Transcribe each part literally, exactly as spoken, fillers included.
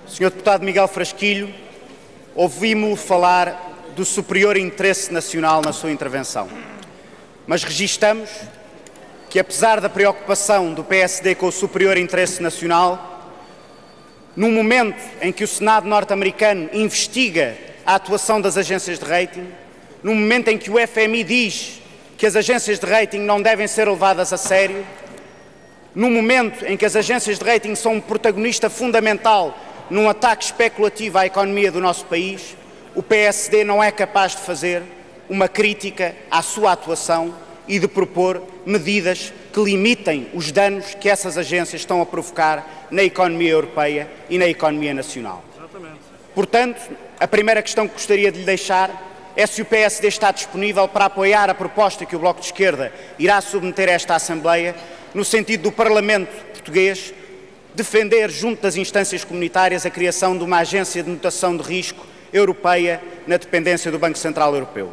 senhor Deputado Miguel Frasquilho, ouvimos-o falar do superior interesse nacional na sua intervenção, mas registamos que, apesar da preocupação do P S D com o superior interesse nacional, num momento em que o Senado norte-americano investiga a atuação das agências de rating, num momento em que o F M I diz que as agências de rating não devem ser levadas a sério, num momento em que as agências de rating são um protagonista fundamental num ataque especulativo à economia do nosso país, o P S D não é capaz de fazer uma crítica à sua atuação e de propor medidas que limitem os danos que essas agências estão a provocar na economia europeia e na economia nacional. Exatamente. Portanto, a primeira questão que gostaria de lhe deixar é se o P S D está disponível para apoiar a proposta que o Bloco de Esquerda irá submeter a esta Assembleia, no sentido do Parlamento português defender, junto das instâncias comunitárias, a criação de uma agência de notação de risco europeia na dependência do Banco Central Europeu.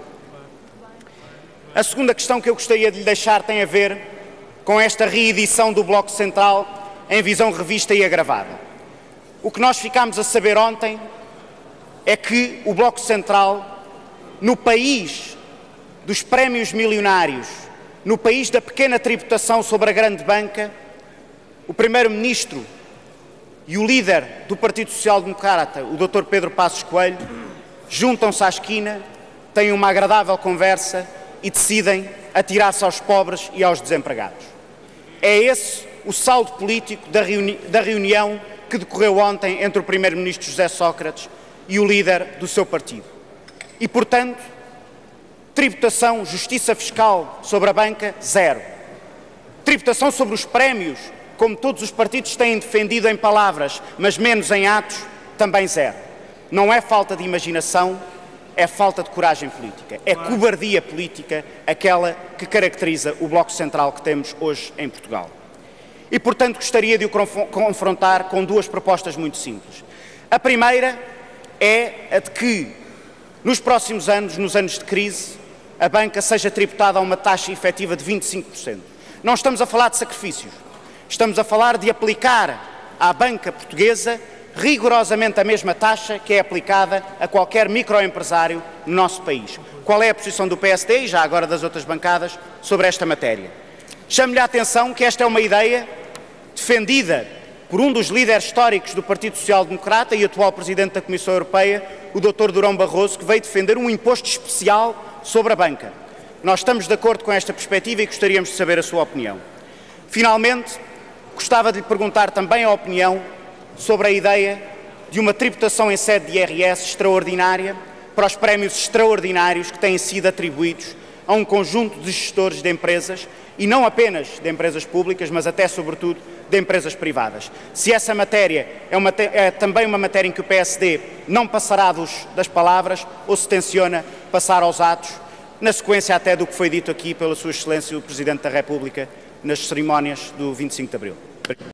A segunda questão que eu gostaria de lhe deixar tem a ver com esta reedição do Bloco Central em visão revista e agravada. O que nós ficámos a saber ontem é que o Bloco Central, no país dos prémios milionários, no país da pequena tributação sobre a grande banca, o Primeiro-Ministro e o líder do Partido Social Democrata, o doutor Pedro Passos Coelho, juntam-se à esquina, têm uma agradável conversa e decidem atirar-se aos pobres e aos desempregados. É esse o saldo político da, reuni da reunião que decorreu ontem entre o Primeiro-Ministro José Sócrates e o líder do seu partido. E, portanto, tributação, justiça fiscal sobre a banca, zero. Tributação sobre os prémios, como todos os partidos têm defendido em palavras, mas menos em atos, também zero. Não é falta de imaginação, é falta de coragem política. É cobardia política aquela que caracteriza o Bloco Central que temos hoje em Portugal. E, portanto, gostaria de o confrontar com duas propostas muito simples. A primeira é a de que, nos próximos anos, nos anos de crise, a banca seja tributada a uma taxa efetiva de vinte e cinco por cento. Não estamos a falar de sacrifícios. Estamos a falar de aplicar à banca portuguesa rigorosamente a mesma taxa que é aplicada a qualquer microempresário no nosso país. Qual é a posição do P S D e já agora das outras bancadas sobre esta matéria? Chamo-lhe a atenção que esta é uma ideia defendida por um dos líderes históricos do Partido Social Democrata e atual Presidente da Comissão Europeia, o doutor Durão Barroso, que veio defender um imposto especial sobre a banca. Nós estamos de acordo com esta perspectiva e gostaríamos de saber a sua opinião. Finalmente, gostava de lhe perguntar também a opinião sobre a ideia de uma tributação em sede de I R S extraordinária para os prémios extraordinários que têm sido atribuídos a um conjunto de gestores de empresas, e não apenas de empresas públicas, mas até, sobretudo, de empresas privadas. Se essa matéria é, uma, é também uma matéria em que o P S D não passará dos, das palavras ou se tenciona passar aos atos, na sequência até do que foi dito aqui pela Sua Excelência o Presidente da República nas cerimónias do vinte e cinco de Abril.